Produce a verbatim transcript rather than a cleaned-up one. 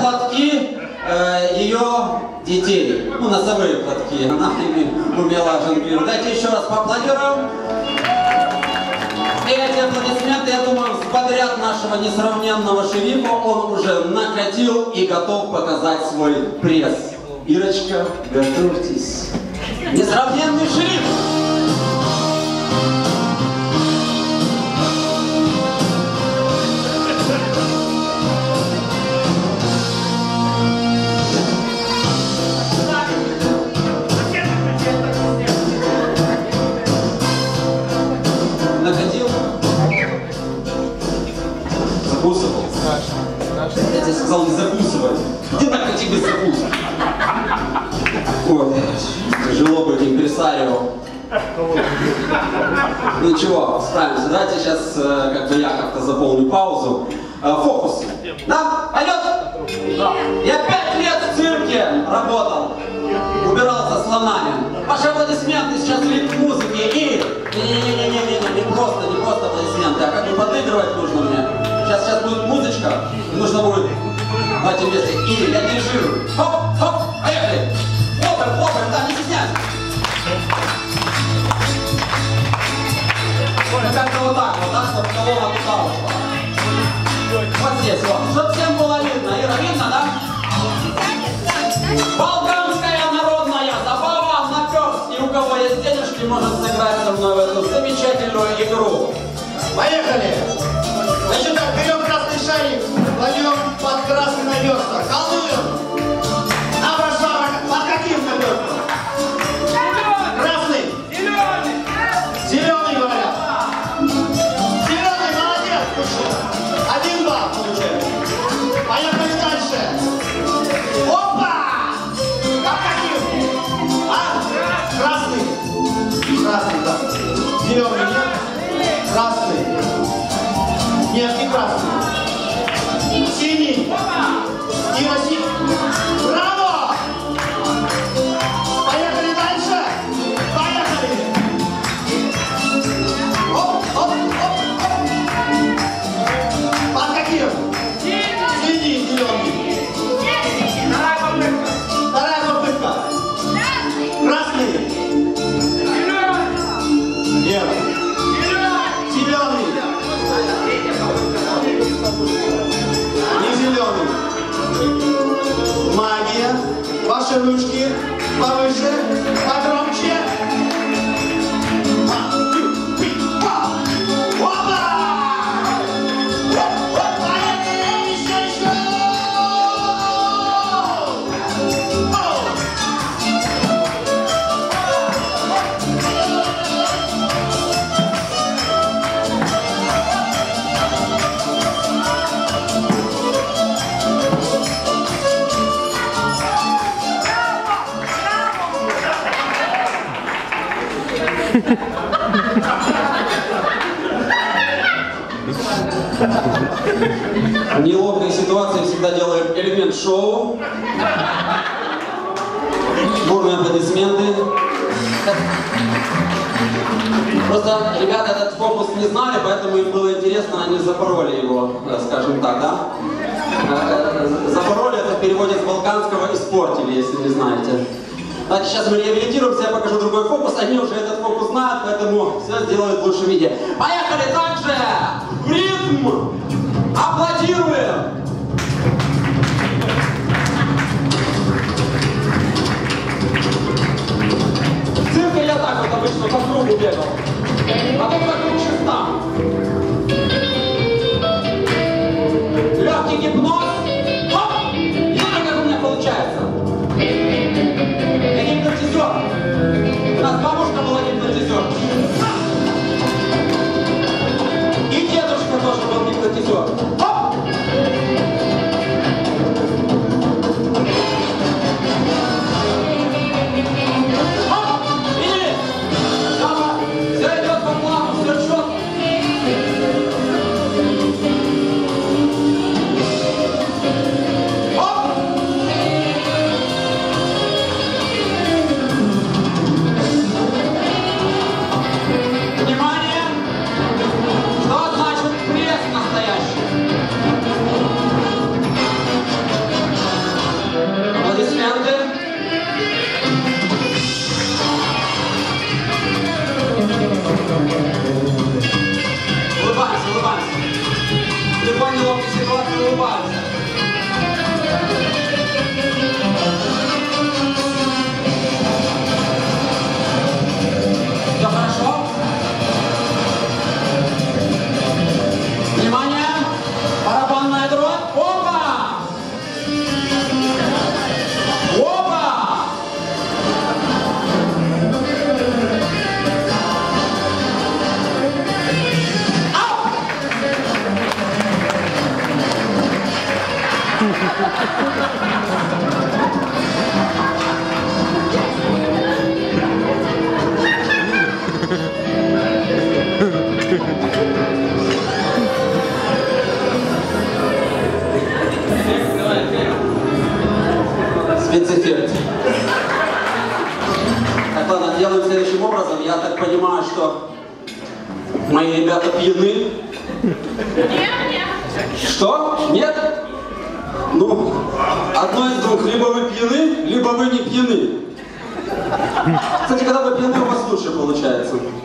платки э, ее детей. Ну, носовые платки. Она ими умела жонглировать. Давайте еще раз поаплодируем. И эти аплодисменты, я думаю, взбодрят нашего несравненного шерифа. Он уже накатил и готов показать свой пресс. Ирочка, готовьтесь. Несравненный шериф! Накатил? Закусывал? Я тебе сказал, не закусывай. Где накати без закуса? Ой, тяжело быть импресарио. Ну ничего, справимся. Давайте сейчас, как бы я как-то заполню паузу. Фокус. Да? Пойдет? Я пять лет в цирке работал. Убирал за слонами. Ваши аплодисменты сейчас лик музыки и... Не-не-не-не-не, не просто, не просто аплодисменты, а как бы подыгрывать нужно мне. Сейчас, сейчас будет музычка, и нужно будет в этом месте. И я дирижирую. Хоп, хоп, поехали. Хлопаем, хлопаем, да, не стесняйся. Ну как-то вот так, вот так, чтобы колонна туда ушла. Вот здесь, вот. Чтобы всем было видно. Ира, видно, да? Балканская народная забава наперстки. У кого есть денежки, может сыграть со мной в эту замечательную игру. Поехали! Значит так, берем красный шарик, кладем под красный наперсток, колдуем. А прошло, под каким наперстком? Красный. Зеленый. Зеленый, говорят. Зеленый, молодец, слушай. Один балл получаем. Поехали дальше. Опа! Под каким? А? Красный. Красный, да. Зеленый нет. Красный. Нет, не красный. Синий. Ира, синий. Браво! Поехали дальше. Поехали. Оп, оп, оп, оп. Под каким? Синий, зеленый. Вторая попытка. Красный. Нет. Зеленый. Не зеленый. Магия. Ваши ручки повыше, погромче. Опа! Поехали, еще, еще! Неловкие ситуации всегда делают элемент шоу. Бурные аплодисменты. Просто ребята этот фокус не знали, поэтому им было интересно, они запороли его, скажем так, да? Запороли — это в переводе с балканского «испортили», если не знаете. Давайте сейчас мы реабилитируемся, я покажу другой фокус. Они уже этот фокус знают, поэтому все сделают в лучшем виде. Поехали также! В ритм! Аплодируем! В цирке я так вот обычно по кругу бегал. Потом вокруг шеста. Легкий гипноз. Хоп! Видите, как у меня получается? Я гипнотизер. У нас бабушка была гипнотизер. И дедушка тоже был гипнотизер. Хоп! Спецэффект. Так, ладно, делаем следующим образом. Я так понимаю, что мои ребята пьяны. Нет, нет. Что? Нет? Ну, одно из двух. Либо вы пьяны, либо вы не пьяны. Кстати, когда вы пьяны, у вас лучше получается.